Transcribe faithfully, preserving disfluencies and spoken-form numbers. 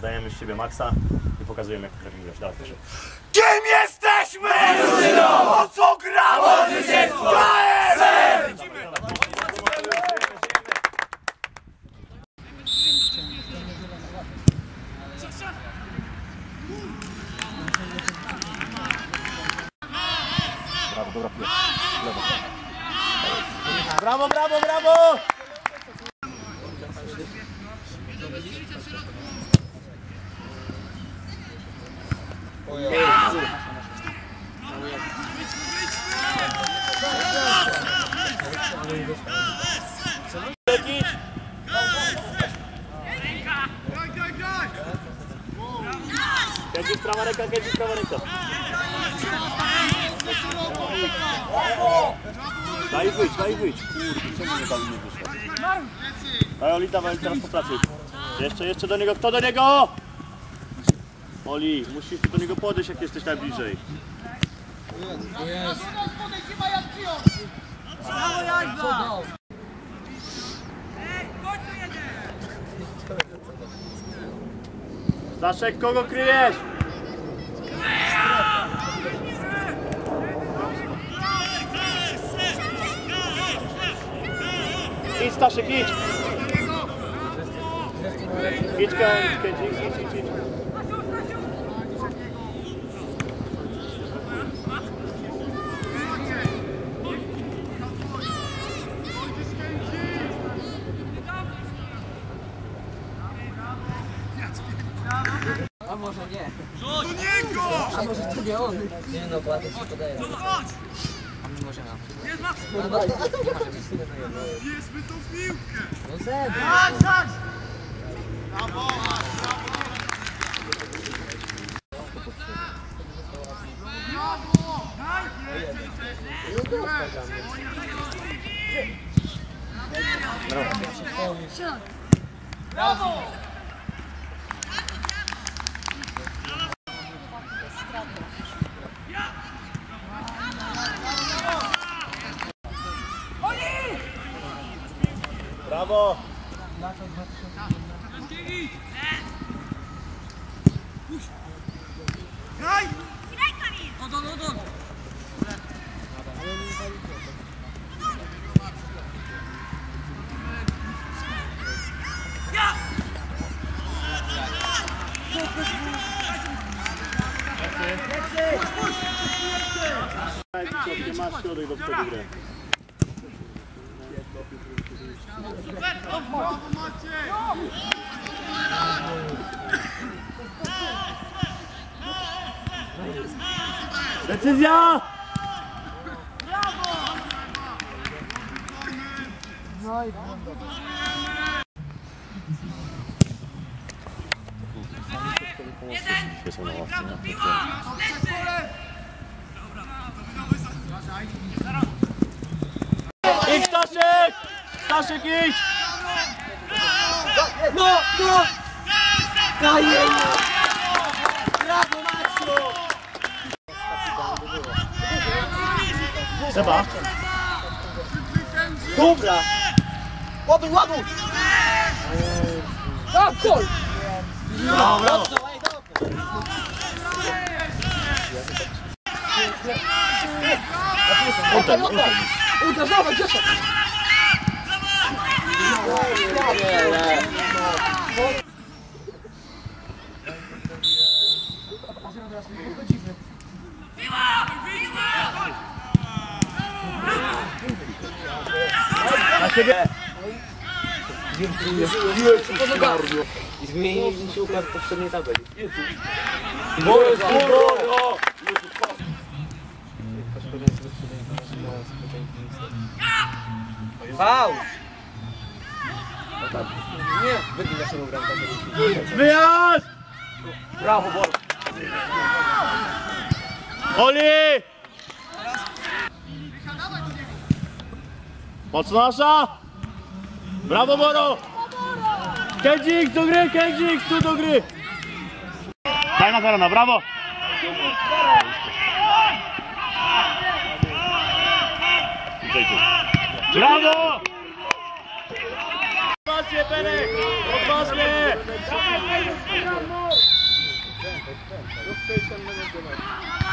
dajemy z siebie maksa i pokazujemy, jak potrafimy grać. Dawaj, proszę. Kim jesteśmy? Drużyną! O co gramy? O zwycięstwo! K S M! Brawo, dobra piłka. Lewo. Brawo, brawo, brawo! Kędzik, prawa ręka, Kędzik, prawa ręka. Daj wyjdź, daj wyjdź. Kurde, czemu nie dali nie wyszła? Daj Oli, dawaj teraz po pracy. Jeszcze, jeszcze do niego, kto do niego? Oli, musisz do niego podejść, jak jesteś najbliżej. Staszek, kogo kryjesz? Idź Staszek, idź! Idź Kędzik, idź, idź, idź. A może nie. Do niego! A może to nie on? Nie no, ładnie się podaje. A my może nam. No, no, a to nie może być tyle na jedno. Bierzmy tą piłkę! No zebrać. Tak, tak! Brawo! Brawo! Brawo! Brawo! Graj! Odon, odon! Nie masz środek do przodu gry. Brawo Maciej! Decyzja! No i Idź Staszek! Staszek idź! no, no! Daję! Brawo Maciu! Seba! Dobra! Ładuj, ładuj! Tak, gol! Brawo, brawo! Oddaj, oddaj! Uderz, dawaj, Grzesiek! Na siebie! I zmienili się układ poprzedniej tabeli. Boże, Boże! Wow! Nie, wygnij naszego bramka. Wyjazd! Brawo, Bor! Oli! Mocno nasza! Brawo Boro! Kędzik do gry, Kędzik tu do gry! Fajna zarona, brawo! Brawo! Odważnie, Perek! Odważnie! Rozkręcam na